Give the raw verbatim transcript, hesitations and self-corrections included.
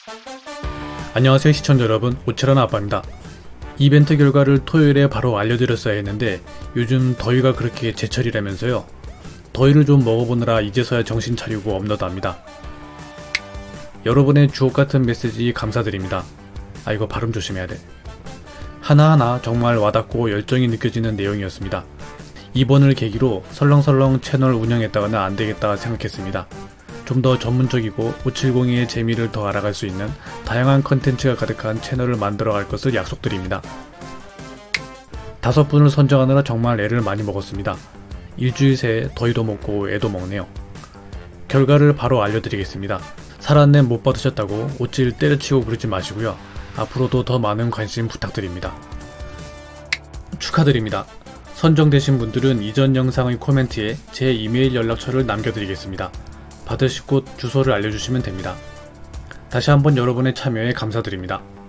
안녕하세요 시청자 여러분, 오칠하나 아빠입니다. 이벤트 결과를 토요일에 바로 알려드렸어야 했는데 요즘 더위가 그렇게 제철이라면서요. 더위를 좀 먹어보느라 이제서야 정신 차리고 업로드합니다. 여러분의 주옥같은 메시지 감사드립니다. 아 이거 발음 조심해야 돼. 하나하나 정말 와닿고 열정이 느껴지는 내용이었습니다. 이번을 계기로 설렁설렁 채널 운영했다가는 안되겠다 생각했습니다. 좀 더 전문적이고 오칠공이의 재미를 더 알아갈 수 있는 다양한 컨텐츠가 가득한 채널을 만들어갈 것을 약속드립니다. 다섯 분을 선정하느라 정말 애를 많이 먹었습니다. 일주일 새에 더위도 먹고 애도 먹네요. 결과를 바로 알려드리겠습니다. 살았네 못 받으셨다고 오칠 때려치고 그러지 마시고요. 앞으로도 더 많은 관심 부탁드립니다. 축하드립니다. 선정되신 분들은 이전 영상의 코멘트에 제 이메일 연락처를 남겨드리겠습니다. 받으실 곳 주소를 알려주시면 됩니다. 다시 한번 여러분의 참여에 감사드립니다.